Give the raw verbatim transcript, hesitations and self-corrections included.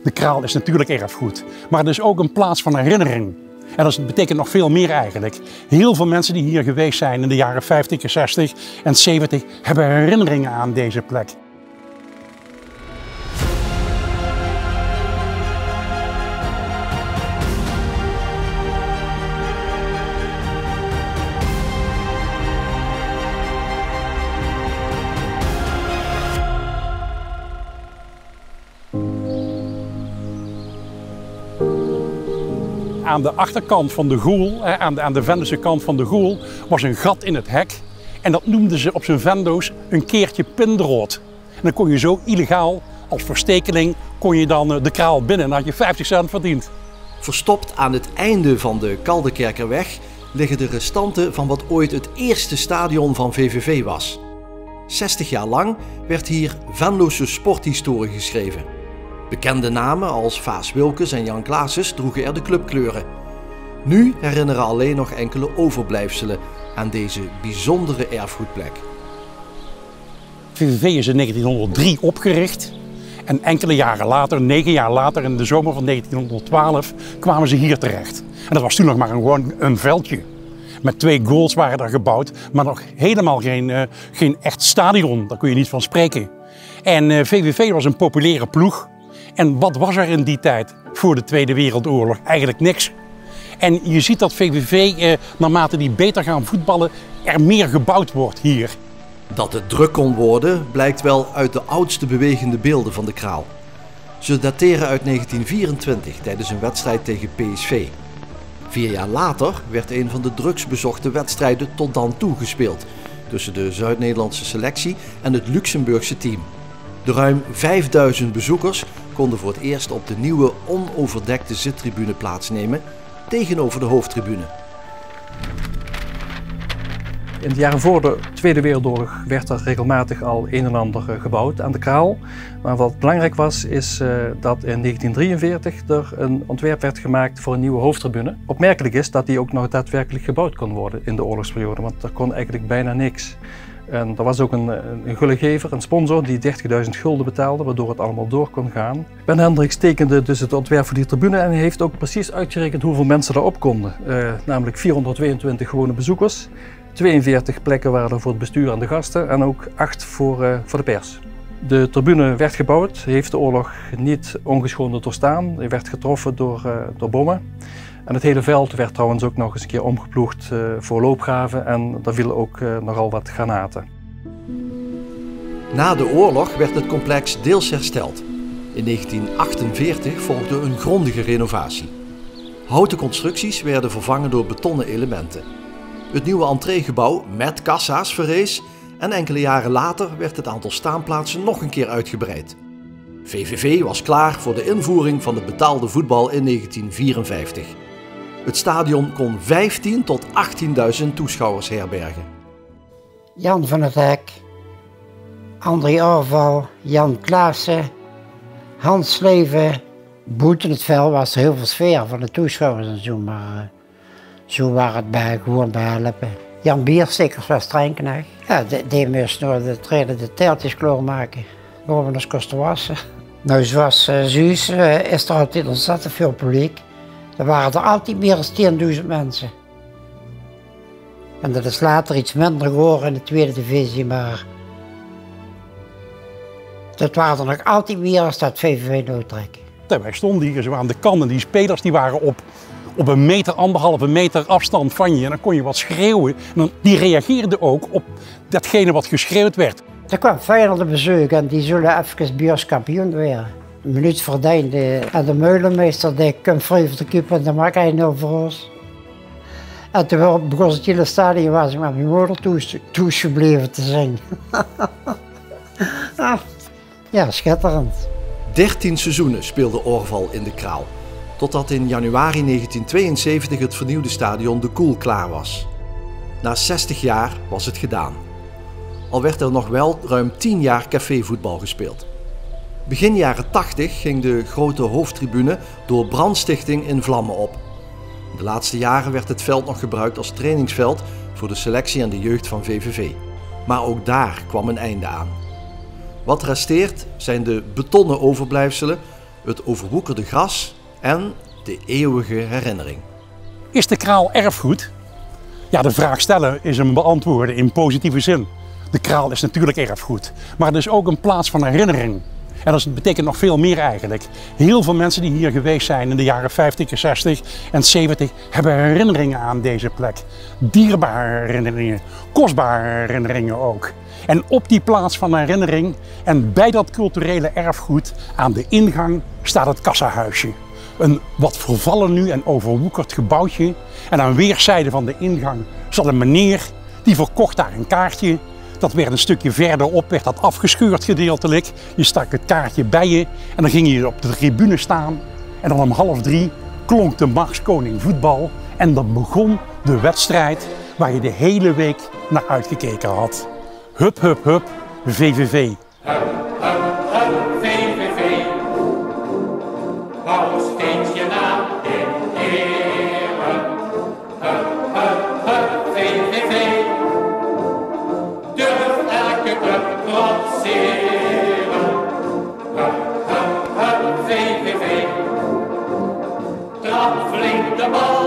De Kraal is natuurlijk erfgoed, maar het is ook een plaats van herinnering. En dat betekent nog veel meer eigenlijk. Heel veel mensen die hier geweest zijn in de jaren vijftig, zestig en zeventig hebben herinneringen aan deze plek. Aan de achterkant van de Goel, aan de, aan de Venlose kant van de Goel, was een gat in het hek. En dat noemden ze op zijn Venlo's een keertje pindrood. En dan kon je zo illegaal, als verstekeling, kon je dan de Kraal binnen en had je vijftig cent verdiend. Verstopt aan het einde van de Kaldekerkerweg liggen de restanten van wat ooit het eerste stadion van V V V was. zestig jaar lang werd hier Venlose sporthistorie geschreven. Bekende namen als Vaas Wilkes en Jan Klaassen droegen er de clubkleuren. Nu herinneren alleen nog enkele overblijfselen aan deze bijzondere erfgoedplek. V V V is in negentienhonderddrie opgericht en enkele jaren later, negen jaar later, in de zomer van negentienhonderdtwaalf, kwamen ze hier terecht. En dat was toen nog maar een, gewoon een veldje. Met twee goals waren er gebouwd, maar nog helemaal geen, uh, geen echt stadion, daar kun je niet van spreken. En uh, V V V was een populaire ploeg. En wat was er in die tijd voor de Tweede Wereldoorlog? Eigenlijk niks. En je ziet dat V V V, eh, naarmate die beter gaan voetballen, er meer gebouwd wordt hier. Dat het druk kon worden blijkt wel uit de oudste bewegende beelden van de Kraal. Ze dateren uit negentien vierentwintig tijdens een wedstrijd tegen P S V. Vier jaar later werd een van de drugsbezochte wedstrijden tot dan toe gespeeld tussen de Zuid-Nederlandse selectie en het Luxemburgse team. De ruim vijfduizend bezoekers konden voor het eerst op de nieuwe onoverdekte zittribune plaatsnemen tegenover de hoofdtribune. In de jaren voor de Tweede Wereldoorlog werd er regelmatig al een en ander gebouwd aan de Kraal. Maar wat belangrijk was, is uh, dat in negentien drieënveertig er een ontwerp werd gemaakt voor een nieuwe hoofdtribune. Opmerkelijk is dat die ook nog daadwerkelijk gebouwd kon worden in de oorlogsperiode, want er kon eigenlijk bijna niks. En er was ook een, een gullegever, een sponsor, die dertigduizend gulden betaalde, waardoor het allemaal door kon gaan. Ben Hendricks tekende dus het ontwerp voor die tribune en hij heeft ook precies uitgerekend hoeveel mensen erop konden. Uh, namelijk vierhonderdtweeëntwintig gewone bezoekers, tweeënveertig plekken waren er voor het bestuur en de gasten en ook acht voor, uh, voor de pers. De tribune werd gebouwd, heeft de oorlog niet ongeschonden doorstaan. Hij werd getroffen door, uh, door bommen. En het hele veld werd trouwens ook nog eens een keer omgeploegd uh, voor loopgraven en er vielen ook uh, nogal wat granaten. Na de oorlog werd het complex deels hersteld. In negentien achtenveertig volgde een grondige renovatie. Houten constructies werden vervangen door betonnen elementen. Het nieuwe entreegebouw met kassa's verrees en enkele jaren later werd het aantal staanplaatsen nog een keer uitgebreid. V V V was klaar voor de invoering van de betaalde voetbal in negentien vierenvijftig. Het stadion kon vijftien tot achttienduizend toeschouwers herbergen. Jan van het Hek, André Orval, Jan Klaassen, Hans Leven. Buiten het veld was er heel veel sfeer van de toeschouwers en zo, maar uh, zo waren het bij, gewoon bij helpen. Jan Bierstikkers was treinknecht. Ja, die, die moest nog de trainen de teeltjes klaarmaken. Waar we ons kosten wassen. Nou, zoals uh, Zeus uh, is er altijd ontzettend veel publiek. Er waren er altijd meer dan tienduizend mensen. En dat is later iets minder geworden in de tweede divisie, maar dat waren er nog altijd meer als dat V V V noodtrek. Wij stonden hier zo aan de kant en die spelers die waren op, op een meter, anderhalve meter afstand van je. En dan kon je wat schreeuwen. En dan, die reageerden ook op datgene wat geschreeuwd werd. Er kwam Feyenoord op bezoek en die zullen even bij ons kampioen worden. Een minuut verdiende en de meulenmeester die komt vrij voor de kip en dan maak hij nul voor ons. En toen begon het hele stadion was ik met mijn moeder toegebleven te zingen. Ja, schitterend. dertien seizoenen speelde Orval in de Kraal, totdat in januari negentien tweeënzeventig het vernieuwde stadion De Koel klaar was. Na zestig jaar was het gedaan. Al werd er nog wel ruim tien jaar cafévoetbal gespeeld. Begin jaren tachtig ging de grote hoofdtribune door brandstichting in vlammen op. De laatste jaren werd het veld nog gebruikt als trainingsveld voor de selectie en de jeugd van V V V. Maar ook daar kwam een einde aan. Wat resteert zijn de betonnen overblijfselen, het overwoekerde gras en de eeuwige herinnering. Is de kraal erfgoed? Ja, de vraag stellen is hem beantwoorden in positieve zin. De kraal is natuurlijk erfgoed, maar het is ook een plaats van herinnering. En dat betekent nog veel meer eigenlijk. Heel veel mensen die hier geweest zijn in de jaren vijftig, zestig en zeventig hebben herinneringen aan deze plek. Dierbare herinneringen, kostbare herinneringen ook. En op die plaats van herinnering en bij dat culturele erfgoed aan de ingang staat het kassahuisje. Een wat vervallen nu en overwoekerd gebouwtje. En aan weerszijden van de ingang zat een meneer die verkocht daar een kaartje. Dat werd een stukje verderop, werd dat afgescheurd gedeeltelijk. Je stak het kaartje bij je en dan ging je op de tribune staan. En dan om half drie klonk de Marskoning voetbal. En dan begon de wedstrijd waar je de hele week naar uitgekeken had. Hup, hup, hup, V V V. Hup, hup, hup, V V V. Hou steeds je naam in ere. Hup, hup, hup, V V V. Durf elke club trotseren. Hup, hup, hup, V V V. Trap flink de bal.